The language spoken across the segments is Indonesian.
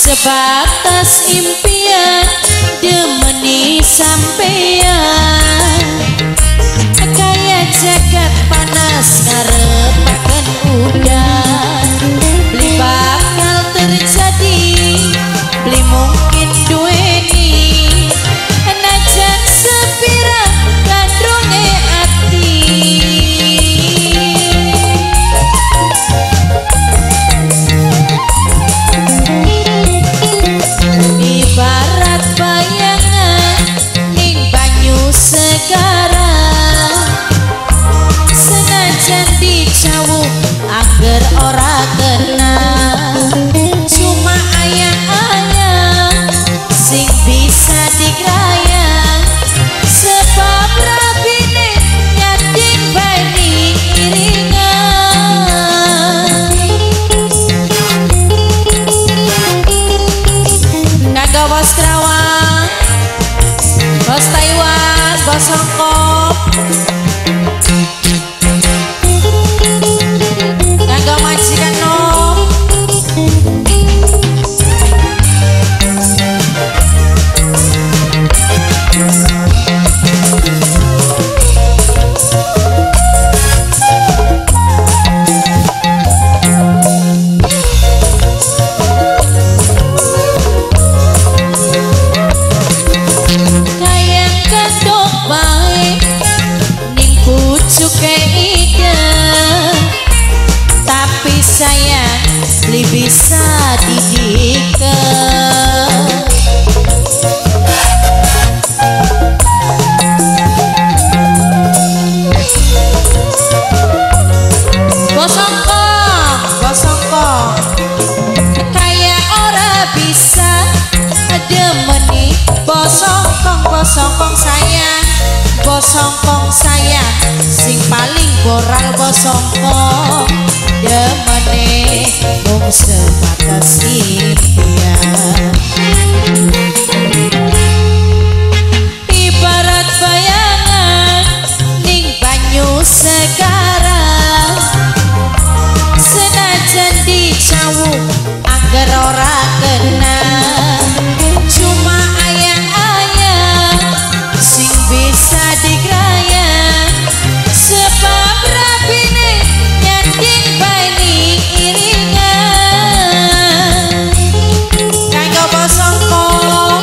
sebatas impian demeni sampean kaya jagat panas ngarepaken udan beli bakal terjadi beli mungkin duweni najan sepira kandunge ati ibarat bayangan ning banyu sekarang senajan dicawuk angger ora kena cuma ayang-ayang sing bisa digrayang sebab rabine nyating bani iringan kanggo bos Kerawang bos Taiwan bos Hongkong kanggo majikan nom kayang kedok baik ning pucuk ide tapi sayang li bisa didiken bosongkong kaya ora bisa demeni bosongkong sayang bosongkong sayang sing paling boral bosongkong demene mung sebatas impian ibarat bayangan ning banyu sekarang senajan dicawuk angger ora kena cuma ayang-ayang sing bisa digrayang sebab rabine nyating bani iringan kanggo bosongkong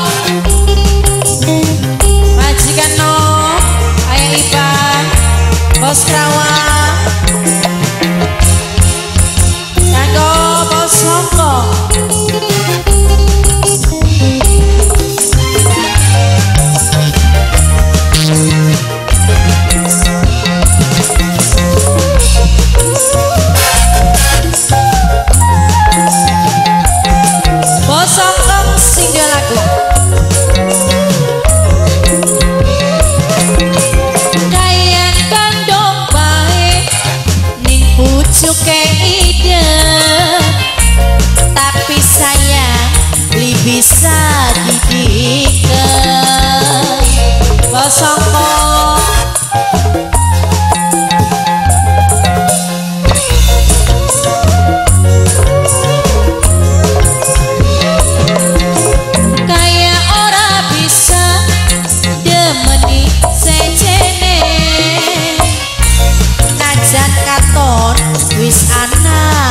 majikan nom ayang Iban bos Kerawang kanggo bos Hongkong bos Hongkong single lagu kayang kandung baik ning pucuk ide tapi sayang li bisa didiken bos Hongkong kaya ora bisa demeni sejene najan katon wis ana